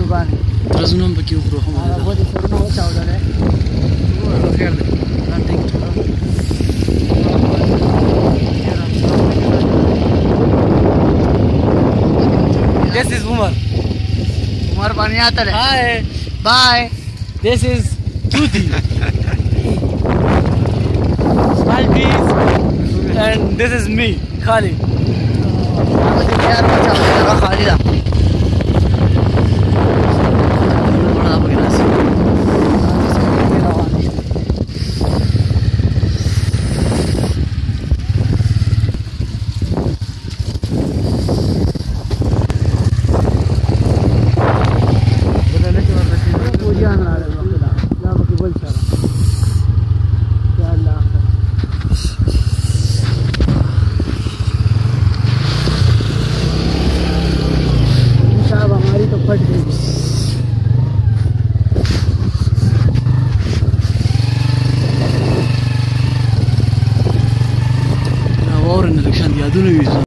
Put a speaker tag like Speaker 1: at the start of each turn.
Speaker 1: قرباني
Speaker 2: درزونه هم پکې وخورو هم
Speaker 1: هغه غوښې سرونه وچاودلې
Speaker 2: خیر دی This is Umar.
Speaker 1: Umar पानी आता है
Speaker 2: Hi.
Speaker 1: Bye.
Speaker 2: This is Tuti. Smile please. And this is me, Khalid.
Speaker 1: यार बचाओ खालिदा फट गई
Speaker 2: اور ان الکشن یادونه وي